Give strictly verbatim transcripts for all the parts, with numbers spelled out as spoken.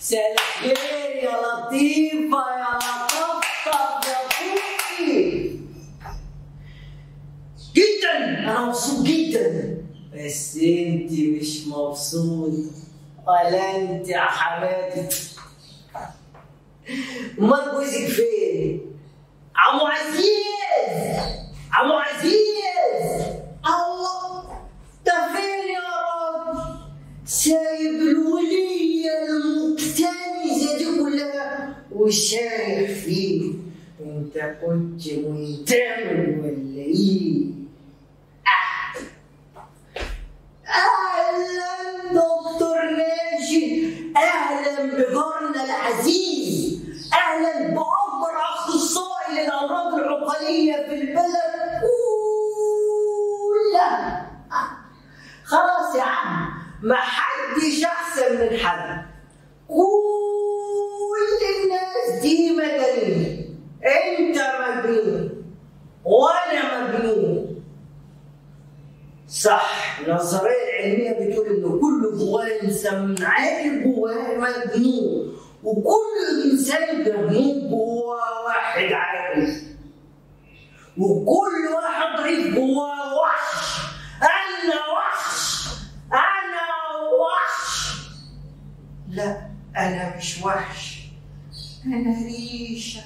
مساء الخير يا لطيفة يا لطفطف يا طوفي. جدا أنا مبسوط جدا، بس أنت مش مبسوطة ولا أنت يا حماتي. أمال جوزك فين؟ عمو عزيز، عمو عزيز، الله ده فين يا راجل؟ سايب الولية المكتنزة دي كلها وشايف فيه. انت كنت منتمي ولا ايه؟ أه. اهلا دكتور ناجي، اهلا بجارنا العزيز، اهلا باكبر اخصائي للامراض العقلية في البلد كلها. خلاص يا عم، محدش احسن من حد، كل الناس دي مجانين. انت مجنون وانا مجنون. صح، النظريه العلميه بتقول ان كل جواه انسان عاقل جواه مجنون، وكل انسان مجنون جواه واحد عاقل، وكل واحد ضعيف جواه وحش. انا وحش، انا وحش. لا انا مش وحش، انا ريشه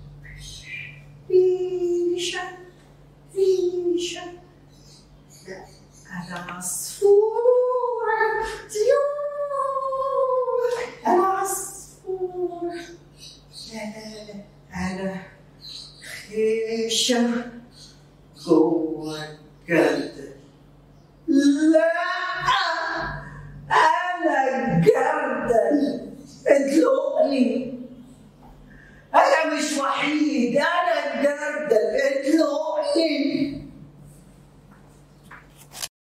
ريشه ريشه. لا انا عصفوره طيور، انا عصفوره. لا لا لا انا خيشه جوه الجردل. لا أنا جردل، ادلقني. أنا مش وحيد.